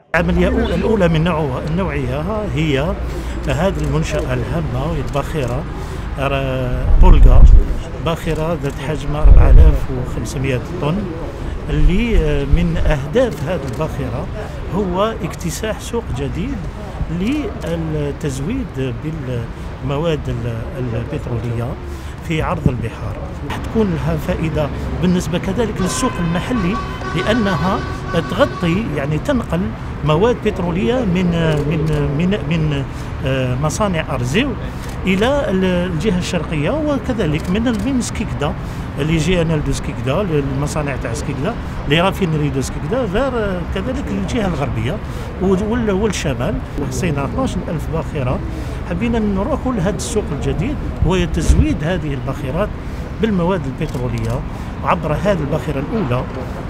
العملية الأولى من نوعها هي هذه المنشأة الهامة الباخرة بولغا، باخرة ذات حجم 4500 طن. اللي من أهداف هذه الباخرة هو اكتساح سوق جديد للتزويد بالمواد البترولية في عرض البحار. تكون لها فائدة بالنسبة كذلك للسوق المحلي، لأنها تغطي يعني تنقل مواد بترولية من مصانع أرزيو إلى الجهة الشرقية، وكذلك من سكيكدا لجيانال دو سكيكدا، المصانع تاع سكيكدا لرافينري دو سكيكدا، كذلك الجهة الغربية والشمال. حصينا 12,000 باخرة. حبينا نروحوا لهذا السوق الجديد وهو تزويد هذه الباخرات بالمواد البترولية عبر هذه الباخرة الأولى،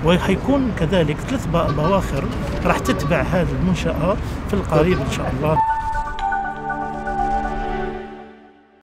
وحيكون كذلك 3 بواخر راح تتبع هذه المنشأة في القريب إن شاء الله.